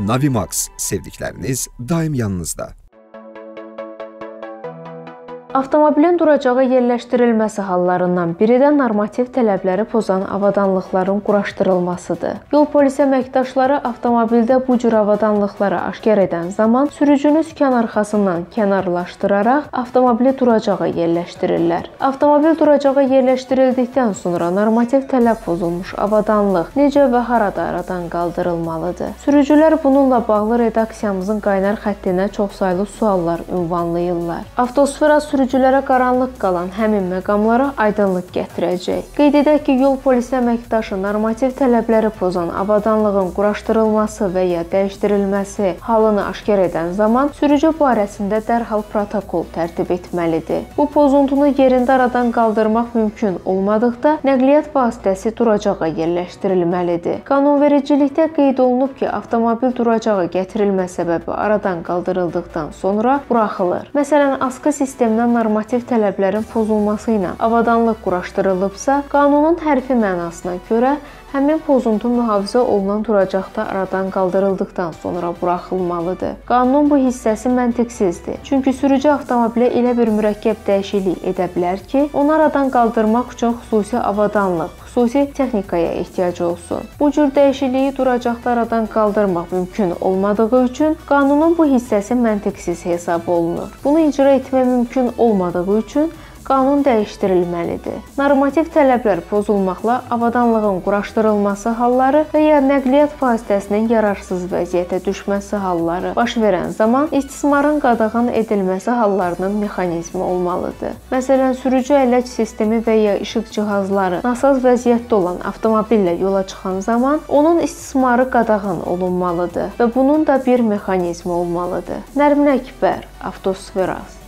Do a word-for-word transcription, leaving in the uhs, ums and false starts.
Navimax, sevdikləriniz daim yanınızda. Avtomobilin duracağa yerləşdirilməsi hallarından biri də normativ tələbləri pozan avadanlıqların quraşdırılmasıdır. Yol polisi əməkdaşları avtomobildə bu cür avadanlıqları aşkar edən zaman sürücünü sükan arxasından kənarlaşdıraraq avtomobili duracağa yerləşdirirlər. Avtomobil duracağa yerləşdirildikdən sonra normativ tələb pozulmuş avadanlıq necə və harada aradan qaldırılmalıdır? Sürücülər bununla bağlı redaksiyamızın qaynar xəttinə çoxsaylı suallar ünvanlayırlar. Avtosfera sürücülərə qaranlıq qalan həmin məqamlara aydınlıq gətirəcək. Qeyd edək ki, yol polisi əməkdaşı normativ tələbləri pozan avadanlığın quraşdırılması və ya dəyişdirilməsi halını aşkar edən zaman sürücü barəsində dərhal protokol tərtib etməlidir. Bu pozuntunu yerində aradan qaldırmaq mümkün olmadıqda nəqliyyat vasitəsi duracağa yerləşdirilməlidir. Qanunvericilikdə qeyd olunub ki, avtomobil duracağa gətirilmə səbəbi aradan qaldırıldıqdan sonra buraxılır. Məsələn, askı sistemindən normativ tələblərin pozulması ilə avadanlıq quraşdırılıbsa, qanunun hərfi mənasına görə həmin pozuntu mühafizə olunan duracaqda aradan qaldırıldıqdan sonra buraxılmalıdır. Qanunun bu hissəsi məntiqsizdir. Çünki sürücü avtomobilə elə bir mürəkkəb dəyişiklik edə bilər ki, onu aradan qaldırmaq üçün xüsusi avadanlıq, xüsusi texnikaya ehtiyac olsun. Bu cür dəyişikliyi duracaqda aradan qaldırmaq mümkün olmadığı üçün qanunun bu hissəsi məntiqsiz hesab olunur. Bunu icra etmək mümkün olmadığı üçün qanun dəyişdirilməlidir. Normativ tələblər pozulmaqla avadanlığın quraşdırılması halları və ya nəqliyyat vasitəsinin yararsız vəziyyətə düşməsi halları baş verən zaman istismarın qadağan edilməsi hallarının mexanizmi olmalıdır. Məsələn, sürücü əyləc sistemi və ya işıq cihazları nasaz vəziyyətdə olan avtomobillə yola çıxan zaman onun istismarı qadağan olunmalıdır və bunun da bir mexanizmi olmalıdır. Nərmin Əkbər, Avtosferas.